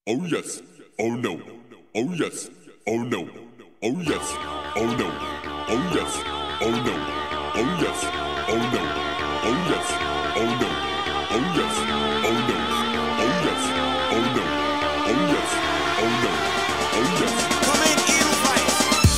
Oh yes, oh no, oh yes, oh no, oh yes, oh no, oh yes, oh no, oh yes, oh no, oh yes, oh no, oh yes, oh no, oh yes, oh no, oh yes, oh no, oh yes. Come in, Edelweiss.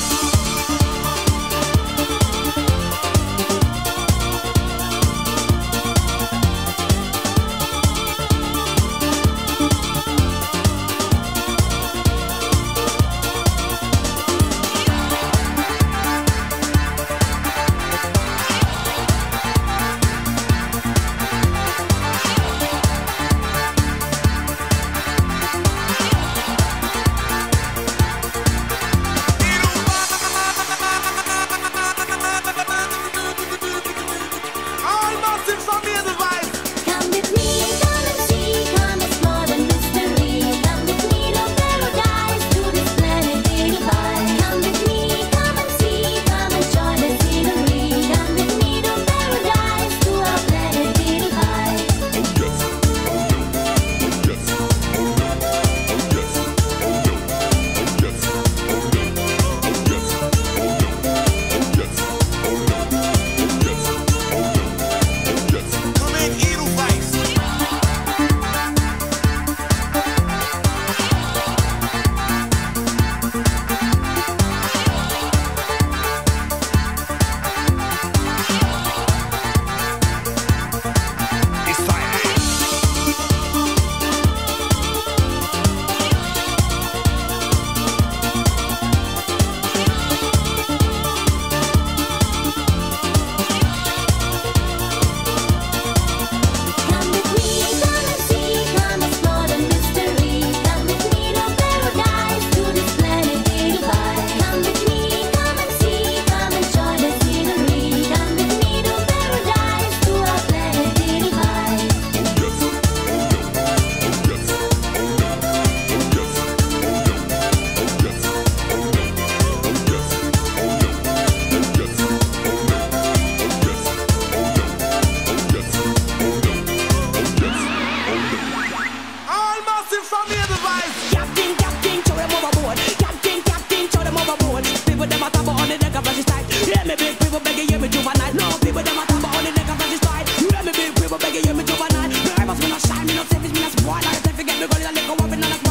From Edelweiss. Captain, captain, throw them overboard. Captain, captain, throw them overboard. People them a tap on the neck of the strike. Hear me big people begging, hear me juvenile. No, people them a tap on the neck of the strike. Hear me big people begging, hear me juvenile. I must be not shine, me not service, me not spoil. I forget me going to let go up and not